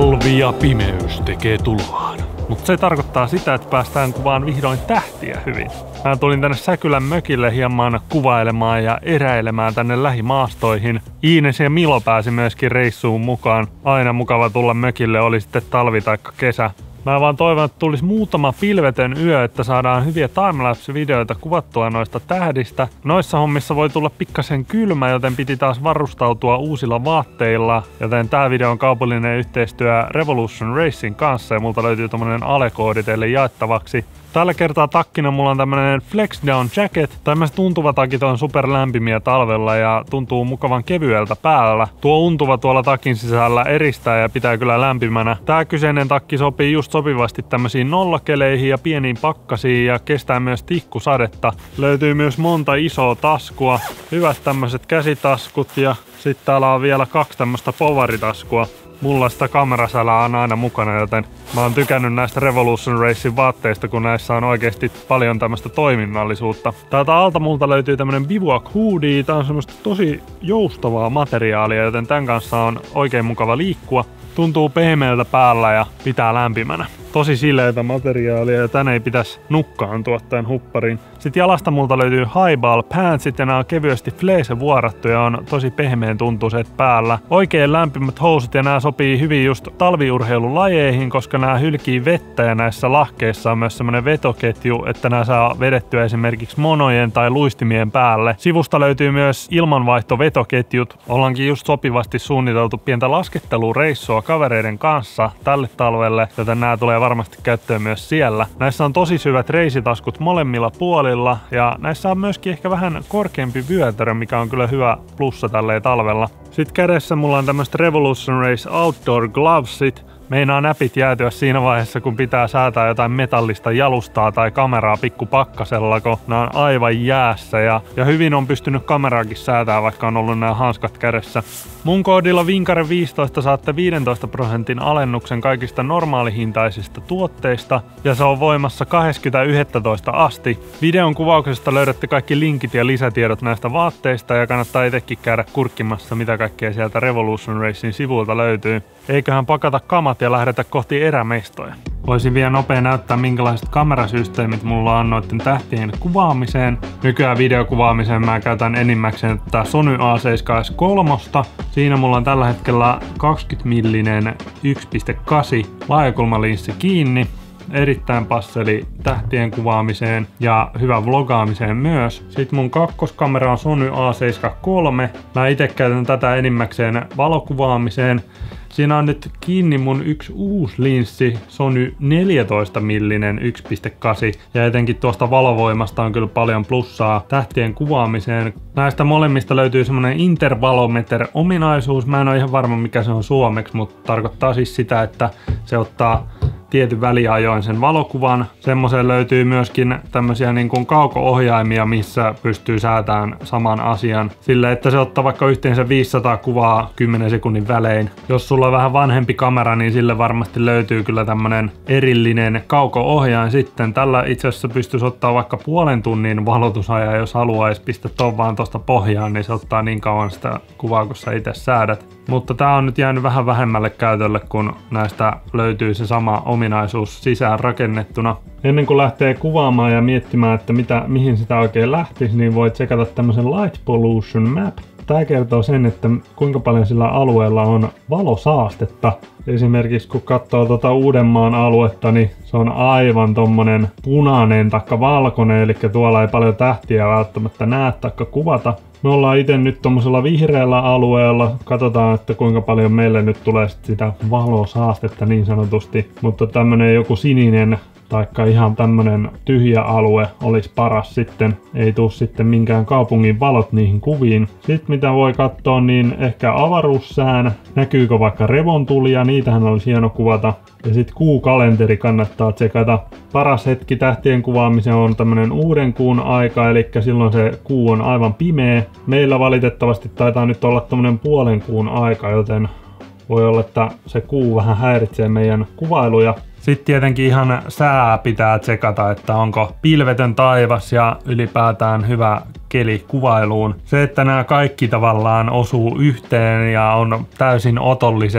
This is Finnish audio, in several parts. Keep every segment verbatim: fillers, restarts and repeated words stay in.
Talvi ja pimeys tekee tuloaan. Mutta se tarkoittaa sitä, että päästään kuvaan vihdoin tähtiä hyvin. Mä tulin tänne Säkylän mökille hieman kuvailemaan ja eräilemään tänne lähimaastoihin. Iines ja Milo pääsi myöskin reissuun mukaan. Aina mukava tulla mökille, oli sitten talvi tai kesä. Mä vaan toivon, että tulisi muutama pilvetön yö, että saadaan hyviä timelapse-videoita kuvattua noista tähdistä. Noissa hommissa voi tulla pikkasen kylmä, joten piti taas varustautua uusilla vaatteilla. Joten tää video on kaupallinen yhteistyö Revolution Racing kanssa ja multa löytyy tommonen alekoodi teille jaettavaksi. Tällä kertaa takkina mulla on tämmönen Flex Down Jacket. Tämmöiset untuva takit on super lämpimiä talvella ja tuntuu mukavan kevyeltä päällä. Tuo untuva tuolla takin sisällä eristää ja pitää kyllä lämpimänä. Tää kyseinen takki sopii just sopivasti tämmöisiin nollakeleihin ja pieniin pakkasiin ja kestää myös tihkusadetta. Löytyy myös monta isoa taskua. Hyvät tämmöiset käsitaskut ja sitten täällä on vielä kaksi tämmöistä povaritaskua. Mulla sitä kamerasälää on aina mukana, joten mä oon tykännyt näistä Revolution Racing vaatteista, kun näissä on oikeasti paljon tämmöistä toiminnallisuutta. Täältä alta multa löytyy tämmönen bivouac hoodie. Tää on semmoista tosi joustavaa materiaalia, joten tän kanssa on oikein mukava liikkua. Tuntuu pehmeältä päällä ja pitää lämpimänä. Tosi sileitä materiaalia ja tän ei pitäisi nukkaantua tän hupparin. Sitten jalasta multa löytyy highball pantsit ja nää on kevyesti fleece vuorattu ja on tosi pehmeän tuntuiset päällä. Oikein lämpimät housut ja nää sopii hyvin just talviurheilulajeihin, koska nää hylkii vettä ja näissä lahkeissa on myös semmonen vetoketju, että nää saa vedettyä esimerkiksi monojen tai luistimien päälle. Sivusta löytyy myös ilmanvaihtovetoketjut. Ollaankin just sopivasti suunniteltu pientä laskettelureissua kavereiden kanssa tälle talvelle, joten nää tulee varmasti käyttöön myös siellä. Näissä on tosi syvät reisitaskut molemmilla puolilla ja näissä on myöskin ehkä vähän korkeampi vyötärö, mikä on kyllä hyvä plussa tälleen talvella. Sitten kädessä mulla on tämmöiset Revolution Race Outdoor Glovesit. Meinaa näpit jäätyä siinä vaiheessa, kun pitää säätää jotain metallista jalustaa tai kameraa pikkupakkasella, kun nää on aivan jäässä ja, ja hyvin on pystynyt kameraakin säätää, vaikka on ollut nämä hanskat kädessä. Mun koodilla Vinkare viisitoista saatte viidentoista prosentin alennuksen kaikista normaalihintaisista tuotteista ja se on voimassa kahdeskymmenes yhdestoista asti. Videon kuvauksesta löydätte kaikki linkit ja lisätiedot näistä vaatteista ja kannattaa itsekin käydä kurkkimassa, mitä kaikkea sieltä Revolution Racing sivuilta löytyy. Eiköhän pakata kamat ja lähdetä kohti erämestoja. Voisin vielä nopea näyttää, minkälaiset kamerasysteemit mulla on noiden tähtien kuvaamiseen. Nykyään videokuvaamiseen mä käytän enimmäkseen tätä Sony A seitsemän S kolme. Siinä mulla on tällä hetkellä kaksikymmentä millinen yksi pilkku kahdeksan laajakulmalinssi kiinni. Erittäin passeli tähtien kuvaamiseen ja hyvä vlogaamiseen myös. Sitten mun kakkoskamera on Sony A seitsemän kolme. Mä itse käytän tätä enimmäkseen valokuvaamiseen. Siinä on nyt kiinni mun yksi uusi linssi, Sony neljätoista millinen yksi pilkku kahdeksan ja etenkin tuosta valovoimasta on kyllä paljon plussaa tähtien kuvaamiseen. Näistä molemmista löytyy semmonen intervalometer-ominaisuus. Mä en ole ihan varma mikä se on suomeksi, mutta tarkoittaa siis sitä, että se ottaa tietyn väliajoin sen valokuvan. Semmoiseen löytyy myöskin tämmöisiä niin kuin kauko-ohjaimia, missä pystyy säätämään saman asian. Sille, että se ottaa vaikka yhteensä viisisataa kuvaa kymmenen sekunnin välein. Jos sulla on vähän vanhempi kamera, niin sille varmasti löytyy kyllä tämmönen erillinen kauko-ohjain sitten. Tällä itse asiassa pystyisi ottaa vaikka puolen tunnin valotusajan, jos haluaisi pistää ton vaan tosta pohjaan, niin se ottaa niin kauan sitä kuvaa, kun sä itse säädät. Mutta tää on nyt jäänyt vähän vähemmälle käytölle, kun näistä löytyy se sama ominaisuus sisään rakennettuna. Ennen kuin lähtee kuvaamaan ja miettimään, että mitä, mihin sitä oikein lähtisi, niin voit tsekata tämmöisen Light Pollution Map. Tää kertoo sen, että kuinka paljon sillä alueella on valosaastetta. Esimerkiksi kun katsoo tuota Uudenmaan aluetta, niin se on aivan tommonen punainen taikka valkoinen, eli tuolla ei paljon tähtiä välttämättä näe taikka kuvata. Me ollaan itse nyt tommosella vihreällä alueella. Katsotaan, että kuinka paljon meille nyt tulee sit sitä valosaastetta niin sanotusti. Mutta tämmönen joku sininen taikka ihan tämmönen tyhjä alue olisi paras sitten. Ei tuu sitten minkään kaupungin valot niihin kuviin. Sitten mitä voi katsoa, niin ehkä avaruussään. Näkyykö vaikka revontulia, niitähän olisi hieno kuvata. Ja sitten kuukalenteri kannattaa tsekata. Paras hetki tähtien kuvaamiseen on tämmönen uuden kuun aika, eli silloin se kuu on aivan pimeä. Meillä valitettavasti taitaa nyt olla tämmönen puolen kuun aika, joten voi olla, että se kuu vähän häiritsee meidän kuvailuja. Sitten tietenkin ihan sää pitää tsekata, että onko pilvetön taivas ja ylipäätään hyvä keli kuvailuun. Se, että nämä kaikki tavallaan osuu yhteen ja on täysin otolliset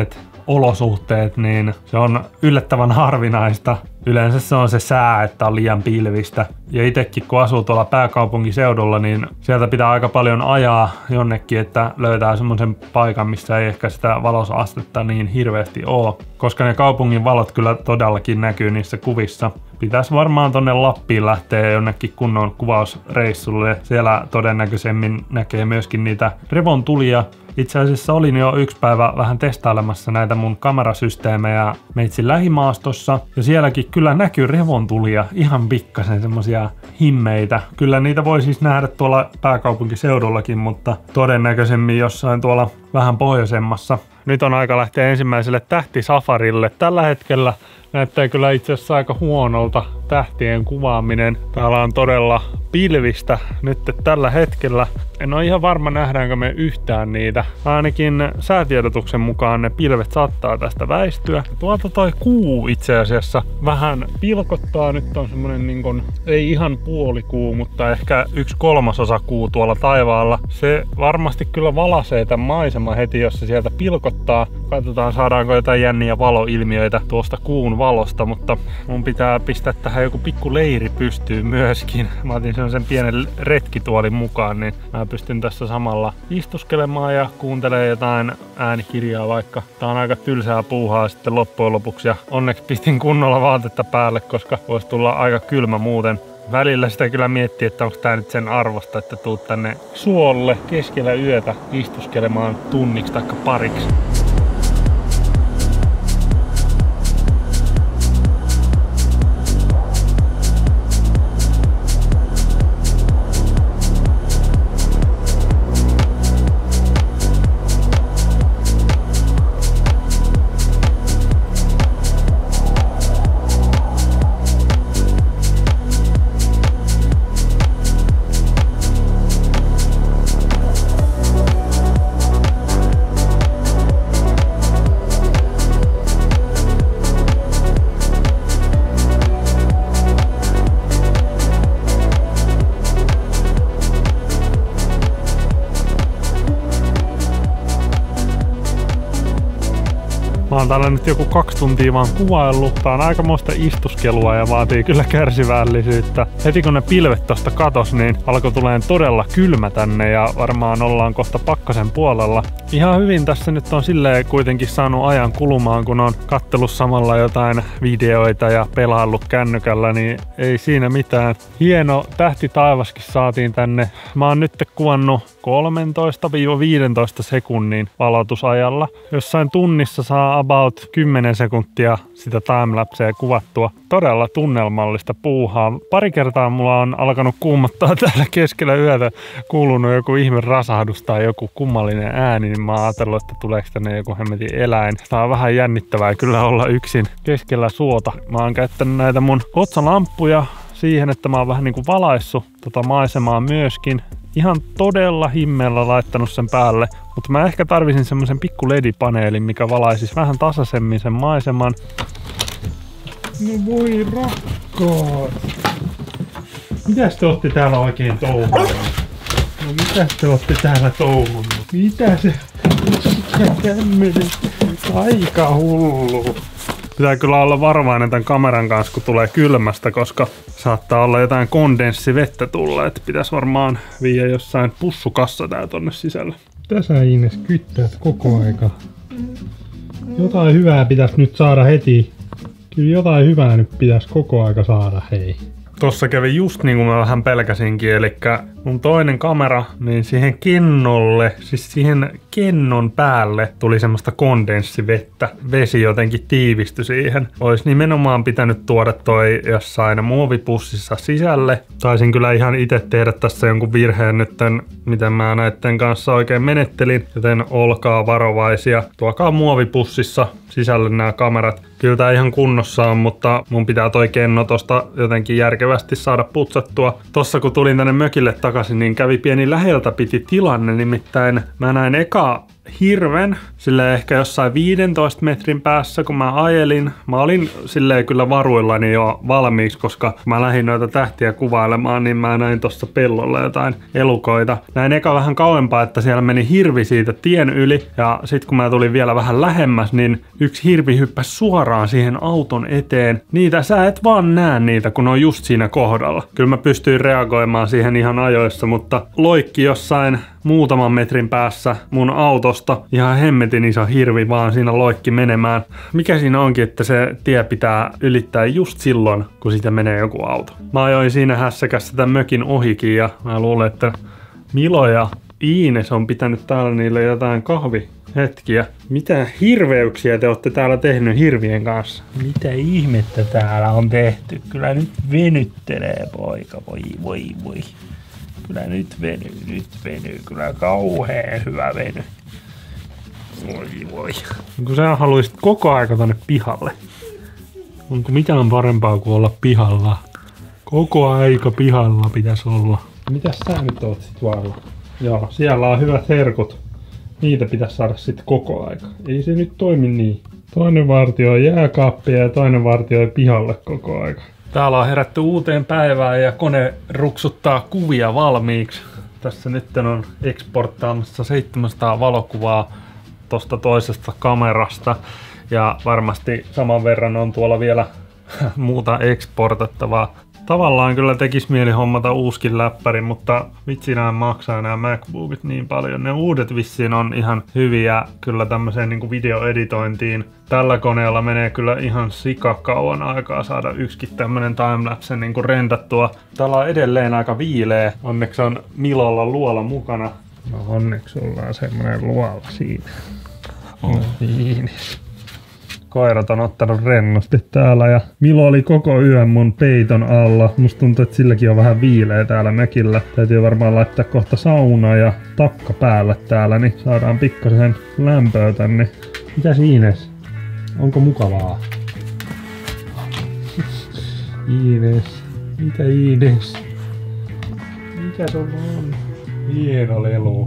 olosuhteet, niin se on yllättävän harvinaista. Yleensä se on se sää, että on liian pilvistä. Ja itsekin kun asuu tuolla pääkaupunkiseudulla, niin sieltä pitää aika paljon ajaa jonnekin, että löytää semmoisen paikan, missä ei ehkä sitä valosastetta niin hirveästi ole. Koska ne kaupungin valot kyllä todellakin näkyy niissä kuvissa. Pitäisi varmaan tonne Lappiin lähteä jonnekin kunnon kuvausreissulle. Siellä todennäköisemmin näkee myöskin niitä revontulia. Itse asiassa olin jo yksi päivä vähän testailemassa näitä mun kamerasysteemejä meitsin lähimaastossa. Ja sielläkin kyllä näkyy revontulia, ihan pikkasen semmosia himmeitä. Kyllä niitä voi siis nähdä tuolla pääkaupunkiseudullakin, mutta todennäköisemmin jossain tuolla vähän pohjoisemmassa. Nyt on aika lähteä ensimmäiselle tähtisafarille. Tällä hetkellä näyttää kyllä itse asiassa aika huonolta tähtien kuvaaminen. Täällä on todella pilvistä nyt tällä hetkellä. En ole ihan varma, nähdäänkö me yhtään niitä. Ainakin säätiedotuksen mukaan ne pilvet saattaa tästä väistyä. Tuolta toi kuu itse asiassa vähän pilkottaa. Nyt on semmonen niin kuin, ei ihan puolikuu, mutta ehkä yksi kolmasosa kuu tuolla taivaalla. Se varmasti kyllä valaisee tämän maiseman heti, jos se sieltä pilkottaa. Katsotaan, saadaanko jotain jänniä valoilmiöitä tuosta kuun valosta, mutta mun pitää pistää tähän joku pikku leiri pystyyn myöskin. Mä otin sen pienen retkituolin mukaan, niin mä pystyn tässä samalla istuskelemaan ja kuuntelemaan jotain äänikirjaa vaikka. Tää on aika tylsää puuhaa sitten loppujen lopuksi ja onneksi pistin kunnolla vaatetta päälle, koska voisi tulla aika kylmä muuten. Välillä sitä kyllä miettii, että onko tää nyt sen arvosta, että tuut tänne suolle keskellä yötä istuskelemaan tunniksi tai pariksi. Mä oon täällä nyt joku kaksi tuntia vaan kuvaillut. Tää on aikamoista istuskelua ja vaatii kyllä kärsivällisyyttä. Heti kun ne pilvet tosta katos, niin alkoi tuleen todella kylmä tänne ja varmaan ollaan kohta pakkasen puolella. Ihan hyvin tässä nyt on silleen kuitenkin saanut ajan kulumaan, kun on kattellut samalla jotain videoita ja pelaillut kännykällä, niin ei siinä mitään. Hieno tähtitaivaskin saatiin tänne. Mä oon nyt kuvannut kolmetoista viisitoista sekunnin valotusajalla. Jossain tunnissa saa about kymmenen sekuntia sitä timelapsea kuvattua. Todella tunnelmallista puuhaa. Pari kertaa mulla on alkanut kuumottaa täällä keskellä yötä, kuulunut joku ihme rasahdus tai joku kummallinen ääni, niin mä oon ajatellut, että tuleeko tänne joku hemmetin eläin. Tää on vähän jännittävää kyllä olla yksin keskellä suota. Mä oon käyttänyt näitä mun otsalamppuja siihen, että mä oon vähän niinku valaissut tota maisemaa myöskin. Ihan todella himmeellä laittanut sen päälle, mutta mä ehkä tarvisin semmoisen pikku L E D-paneelin, mikä valaisisi vähän tasaisemmin sen maiseman. No voi rakkaat! Mitäs te ootte täällä oikein touhunut? No mitäs te ootte täällä touhunut? Mitä se? Mikä tämmönen? Aika hullu! Pitää kyllä olla varovainen tämän kameran kanssa, kun tulee kylmästä, koska saattaa olla jotain kondenssivettä tulla, että pitäisi varmaan viedä jossain pussukassa tää tonne sisälle. Tässä Ines kyttäät koko aika. Jotain hyvää pitäisi nyt saada heti. Kyllä jotain hyvää nyt pitäisi koko aika saada, hei. Tossa kävi just niin kuin mä vähän pelkäsinkin, eli mun toinen kamera, niin siihen kennolle, siis siihen kennon päälle tuli semmoista kondenssivettä. Vesi jotenkin tiivistyi siihen. Ois nimenomaan pitänyt tuoda toi jossain muovipussissa sisälle. Taisin kyllä ihan itse tehdä tässä jonkun virheen nyt, miten mä näitten kanssa oikein menettelin, joten olkaa varovaisia. Tuokaa muovipussissa sisälle nämä kamerat. Kyllä tää ihan kunnossa on, mutta mun pitää toi kenno tosta jotenkin järkevästi saada putsattua. Tossa kun tulin tänne mökille takaisin, niin kävi pieni läheltä piti tilanne, nimittäin mä näin eka hirven, silleen ehkä jossain viidentoista metrin päässä, kun mä ajelin. Mä olin silleen kyllä varuillani jo valmiiksi, koska kun mä lähdin noita tähtiä kuvailemaan, niin mä näin tuossa pellolla jotain elukoita. Näin eka vähän kauempaa, että siellä meni hirvi siitä tien yli, ja sit kun mä tulin vielä vähän lähemmäs, niin yksi hirvi hyppäsi suoraan siihen auton eteen. Niitä sä et vaan näe niitä, kun on just siinä kohdalla. Kyllä mä pystyin reagoimaan siihen ihan ajoissa, mutta loikki jossain muutaman metrin päässä mun autosta. Ihan hemmetin iso hirvi vaan siinä loikki menemään. Mikä siinä onkin, että se tie pitää ylittää just silloin, kun siitä menee joku auto. Mä ajoin siinä hässäkässä tämän mökin ohikin ja mä luulen, että Milo ja Iines on pitänyt täällä niille jotain kahvihetkiä. Mitä hirveyksiä te olette täällä tehnyt hirvien kanssa? Mitä ihmettä täällä on tehty? Kyllä nyt venyttelee poika, voi voi voi. Kyllä nyt venyy, nyt venyy. Kyllä kauheen hyvä veny. Voi voi. Kun sä haluisit koko aika tonne pihalle. Onko mitään parempaa kuin olla pihalla? Koko aika pihalla pitäisi olla. Mitäs sä nyt oot sit vailla? Joo, siellä on hyvät herkut. Niitä pitäisi saada sit koko aika. Ei se nyt toimi niin. Toinen vartioi jääkaappia ja toinen vartioi pihalle koko aika. Täällä on herätty uuteen päivään ja kone ruksuttaa kuvia valmiiksi. Tässä nyt on eksporttaamassa seitsemänsataa valokuvaa tosta toisesta kamerasta. Ja varmasti saman verran on tuolla vielä muuta eksportattavaa. Tavallaan kyllä tekisi mieli hommata uuskin läppäri, mutta vitsi nämä maksaa nämä MacBookit niin paljon. Ne uudet vissiin on ihan hyviä kyllä tämmöiseen niin kuin videoeditointiin. Tällä koneella menee kyllä ihan sikakauan aikaa saada yksikin tämmönen timelapse niin kuin rentattua. Täällä on edelleen aika viileä. Onneksi on Milolla luola mukana. No onneksi ollaan semmonen luola siinä. Oh. Niin. Koirat on ottanut rennosti täällä ja Milo oli koko yön mun peiton alla. Musta tuntuu, että silläkin on vähän viileä täällä mökillä. Täytyy varmaan laittaa kohta sauna ja takka päälle täällä, niin saadaan pikkasen lämpöä tänne. Mitäs Iines? Onko mukavaa? Iines. Mitä Iines? Mikä se on? Hieno lelu.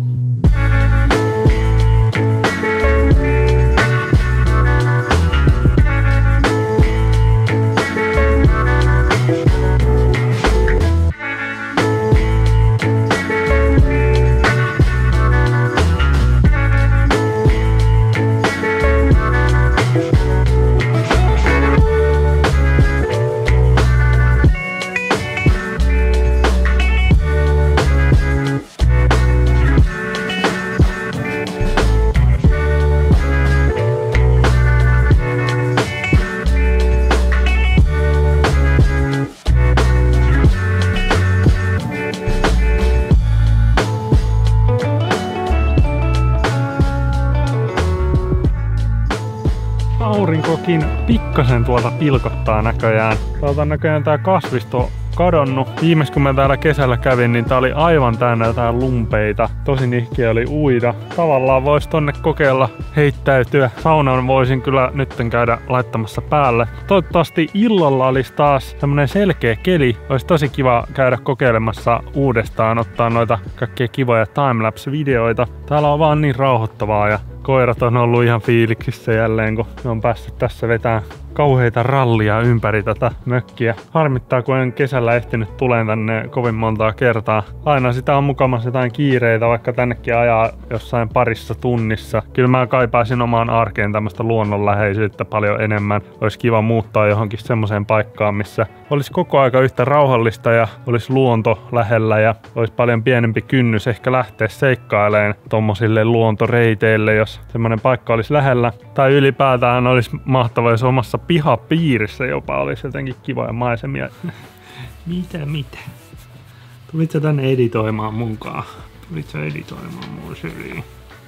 Aurinkokin pikkasen tuolta pilkottaa näköjään. Täältä on näköjään tää kasvisto kadonnut. Viimeis kun mä täällä kesällä kävin, niin tää oli aivan täynnä jotain lumpeita. Tosi nihkeä oli uida. Tavallaan vois tonne kokeilla heittäytyä. Saunan voisin kyllä nytten käydä laittamassa päälle. Toivottavasti illalla olisi taas tämmönen selkeä keli. Olisi tosi kiva käydä kokeilemassa uudestaan, ottaa noita kaikkia kivoja timelapse-videoita. Täällä on vaan niin rauhoittavaa ja koirat on ollut ihan fiiliksissä jälleen, kun ne on päässyt tässä vetämään kauheita rallia ympäri tätä mökkiä. Harmittaa, kun en kesällä ehtinyt tuleen tänne kovin montaa kertaa. Aina sitä on mukamassa jotain kiireitä, vaikka tännekin ajaa jossain parissa tunnissa. Kyllä mä kaipaisin omaan arkeen tämmöistä luonnonläheisyyttä paljon enemmän. Olisi kiva muuttaa johonkin semmoiseen paikkaan, missä olisi koko aika yhtä rauhallista ja olisi luonto lähellä ja olisi paljon pienempi kynnys ehkä lähteä seikkailemaan tommosille luontoreiteille, jos semmoinen paikka olisi lähellä. Tai ylipäätään olisi mahtavaa, jos omassa pihapiirissä jopa olisi jotenkin kivoja maisemia. Mitä, mitä? Tulit sä tänne editoimaan munkaan? Tulit sä editoimaan mun syliin?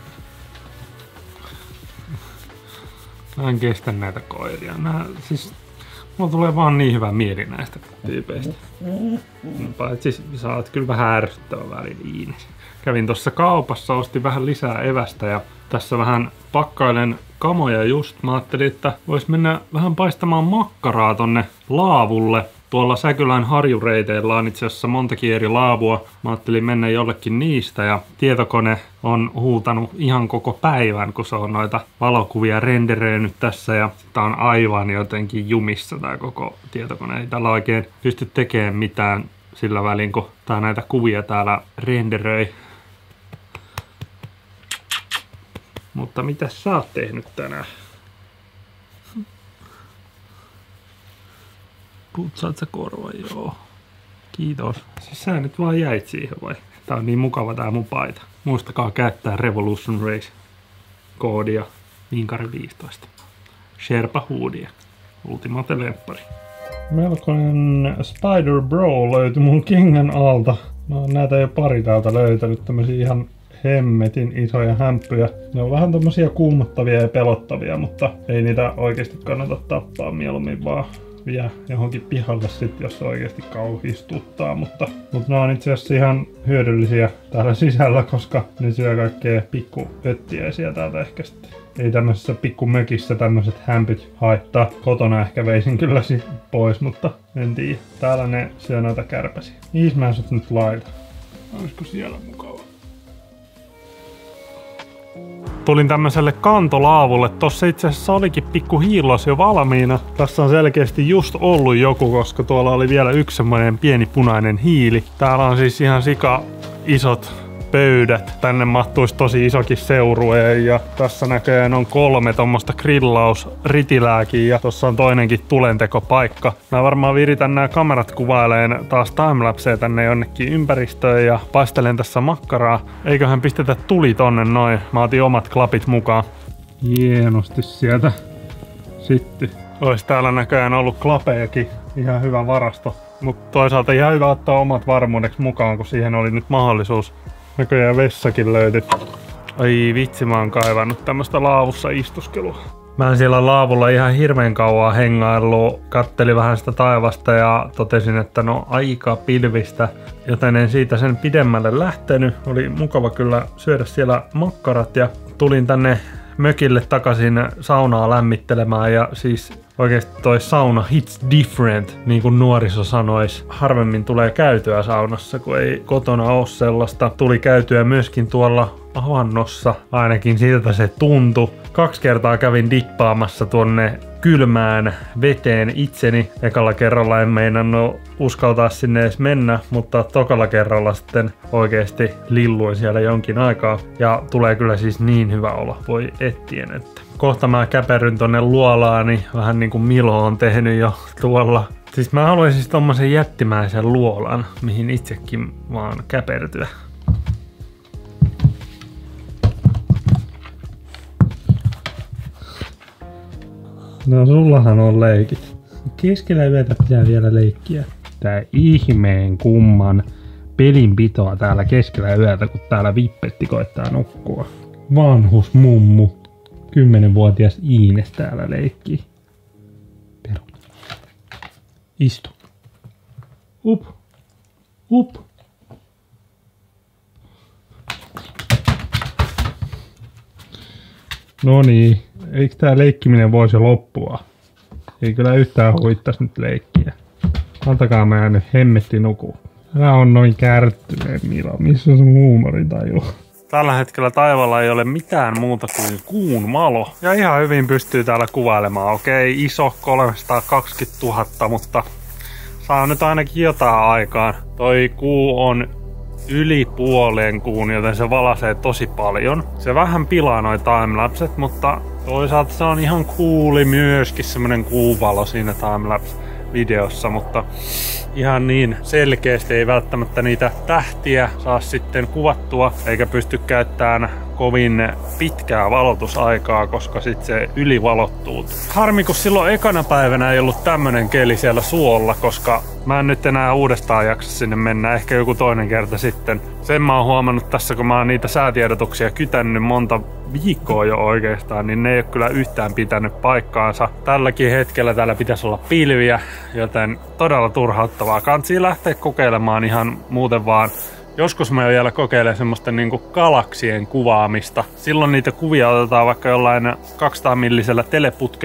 Mä en kestä näitä koiria. Nää, siis, mulla tulee vaan niin hyvä mieli näistä tyypeistä. Paitsi sä oot kyllä vähän ärsyttävä väliin. Kävin tuossa kaupassa, ostin vähän lisää evästä ja tässä vähän pakkailen kamoja just. Mä ajattelin, että vois mennä vähän paistamaan makkaraa tonne laavulle. Tuolla Säkylän harjureiteillä on itse asiassa montakin eri laavua. Mä ajattelin mennä jollekin niistä ja tietokone on huutanut ihan koko päivän, kun se on noita valokuvia renderöinyt tässä ja tää on aivan jotenkin jumissa tää koko tietokone. Ei tällä oikein pysty tekemään mitään sillä välin, kun tää näitä kuvia täällä renderöi. Mutta mitä sä oot tehnyt tänään? Putsaat sä korva, joo. Kiitos. Siis sä nyt vaan jäit siihen vai? Tää on niin mukava tää mun paita. Muistakaa käyttää Revolution Race koodia Vinkari viisitoista. Sherpa huudia. Ultimate lemppari. Melkoinen Spider Bro löytyi mun kengän alta. Mä oon näitä jo pari täältä löytänyt. Tämmösiä ihan hemmetin isoja hämpyjä. Ne on vähän tommosia kuumottavia ja pelottavia, mutta ei niitä oikeesti kannata tappaa, mieluummin vaan vie johonkin pihalle sit, jos se oikeesti kauhistuttaa, mutta, mutta ne on itse asiassa ihan hyödyllisiä täällä sisällä, koska ne syö kaikkea pikku öttiäisiä täältä ehkä sitten. Ei tämmöisessä pikkumökissä tämmöiset hämpyt haittaa. Kotona ehkä veisin kyllä pois, mutta en tiedä. Täällä ne syö noita kärpäsiä. Mihin mä sut nyt laita? Olisiko siellä mukava? Tulin tämmöiselle kantolaavulle. Tossa itse asiassa olikin pikku hiillos jo valmiina. Tässä on selkeästi just ollut joku, koska tuolla oli vielä yksi semmoinen pieni punainen hiili. Täällä on siis ihan sika isot pöydät. Tänne mahtuisi tosi isokin seurue ja tässä näköjään on kolme tommosta grillausritilääkin ja tossa on toinenkin tulentekopaikka. Mä varmaan viritän nämä kamerat kuvaileen taas timelapsea tänne jonnekin ympäristöön ja paistelen tässä makkaraa. Eiköhän pistetä tuli tonne noin. Mä otin omat klapit mukaan. Hienosti sieltä sitten. Ois täällä näköjään ollut klapejakin. Ihan hyvä varasto. Mutta toisaalta ihan hyvä ottaa omat varmuudeksi mukaan, kun siihen oli nyt mahdollisuus. Näköjään vessakin löytyi. Ai vitsi, mä oon kaivannut tämmöstä laavussa istuskelua. Mä en siellä laavulla ihan hirveän kauan hengaillut. Kattelin vähän sitä taivasta ja totesin, että no aika pilvistä. Joten en siitä sen pidemmälle lähtenyt. Oli mukava kyllä syödä siellä makkarat ja tulin tänne mökille takaisin saunaa lämmittelemään ja siis oikeesti toi sauna hits different, niin kuin nuoriso sanois. Harvemmin tulee käytyä saunassa, kun ei kotona oo sellaista. Tuli käytyä myöskin tuolla avannossa, ainakin siltä se tuntui. Kaksi kertaa kävin dippaamassa tuonne kylmään veteen itseni. Ekalla kerralla en meinannut uskaltaa sinne edes mennä, mutta tokalla kerralla sitten oikeesti lilluin siellä jonkin aikaa. Ja tulee kyllä siis niin hyvä olo, voi ettien, että kohta mä käperyn tonne luolaani, vähän niin kuin Milo on tehnyt jo tuolla. Siis mä haluaisin siis tommosen jättimäisen luolan, mihin itsekin vaan käpertyä. No sullahan on leikit. Keskellä yötä pitää vielä leikkiä. Tää ihmeen kumman pelinpitoa täällä keskellä yötä, kun täällä vippetti koittaa nukkua. Vanhus mummu. Kymmenenvuotias Iines täällä leikkii. Peru. Istu. Up. Up. No niin. Eikö tää leikkiminen voisi loppua? Ei kyllä yhtään huittais nyt leikkiä. Antakaa mä nyt hemmetti nukuu. Älä on noin kärttyneen, Milo. Missä on sun huumorintaju? Tällä hetkellä taivaalla ei ole mitään muuta kuin kuun malo. Ja ihan hyvin pystyy täällä kuvailemaan. Okei, iso kolmesataakaksikymmentätuhatta, mutta saa nyt ainakin jotain aikaan. Toi kuu on yli puoleen kuun, joten se valaisee tosi paljon. Se vähän pilaa noi timelapset, mutta toisaalta se on ihan cooli myöskin semmonen kuuvalo siinä timelapse-videossa, mutta ihan niin selkeästi ei välttämättä niitä tähtiä saa sitten kuvattua, eikä pysty käyttämään kovin pitkää valotusaikaa, koska sit se ylivalottuu. Harmi, kun silloin ekana päivänä ei ollut tämmönen keli siellä suolla, koska mä en nyt enää uudestaan jaksa sinne mennä, ehkä joku toinen kerta sitten. Sen mä oon huomannut tässä, kun mä oon niitä säätiedotuksia kytännyt monta viikkoa jo oikeastaan, niin ne ei ole kyllä yhtään pitänyt paikkaansa. Tälläkin hetkellä täällä pitäisi olla pilviä, joten todella turhauttavaa. Kansi lähteä kokeilemaan ihan muuten vaan. Joskus mä vielä kokeilen semmoista niinku galaksien kuvaamista. Silloin niitä kuvia otetaan vaikka jollain kaksisataa millisellä teleputkella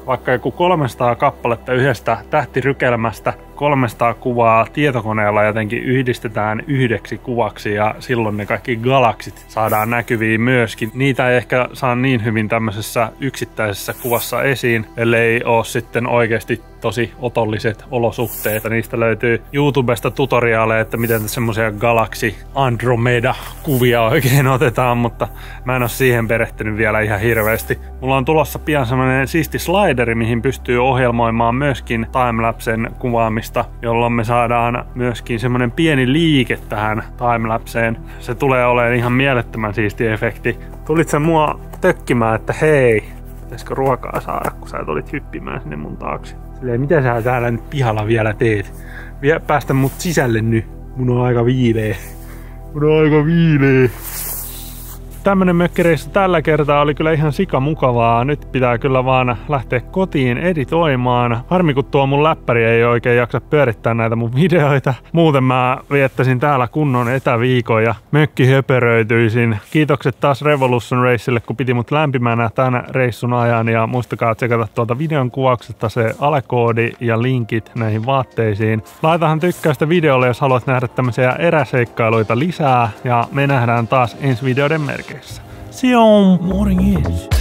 vaikka joku kolmesataa kappaletta yhdestä tähtirykelmästä, kolmesataa kuvaa tietokoneella jotenkin yhdistetään yhdeksi kuvaksi ja silloin ne kaikki galaksit saadaan näkyviin myöskin. Niitä ei ehkä saa niin hyvin tämmöisessä yksittäisessä kuvassa esiin, ellei ole sitten oikeasti tosi otolliset olosuhteet. Niistä löytyy YouTubesta tutoriaaleja, että miten semmoisia galaksi Andromeda-kuvia oikein otetaan, mutta mä en ole siihen perehtynyt vielä ihan hirveästi. Mulla on tulossa pian semmoinen siisti slideri, mihin pystyy ohjelmoimaan myöskin timelapsen kuvaamista, jolloin me saadaan myöskin semmoinen pieni liike tähän timelapseen. Se tulee olemaan ihan mielettömän siisti efekti. Tulit sä mua tökkimään, että hei, pitäisikö ruokaa saada, kun sä tulit hyppimään sinne mun taakse? Silleen, mitä sä täällä nyt pihalla vielä teet? Vie, päästä mut sisälle nyt. Mun on aika viileä. Mun on aika viileä. Tämmönen mökkireissu tällä kertaa oli kyllä ihan sika mukavaa. Nyt pitää kyllä vaan lähteä kotiin editoimaan. Harmi kun tuo mun läppäri ei oikein jaksa pyörittää näitä mun videoita. Muuten mä viettäisin täällä kunnon etäviikon ja mökkihöperöityisin. Kiitokset taas Revolution Racelle, kun piti mut lämpimänä tämän reissun ajan. Ja muistakaa tsekata tuolta videon kuvauksesta se alekoodi ja linkit näihin vaatteisiin. Laitahan tykkäystä videolle, jos haluat nähdä tämmöisiä eräseikkailuita lisää. Ja me nähdään taas ensi videoiden merkeissä. See you on Morning Edge.